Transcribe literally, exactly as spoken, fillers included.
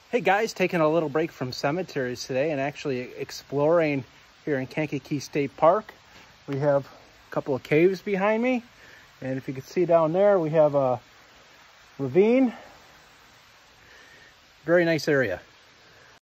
Hey guys, taking a little break from cemeteries today and actually exploring here in Kankakee State Park. We have a couple of caves behind me, and if you can see down there, we have a ravine. Very nice area.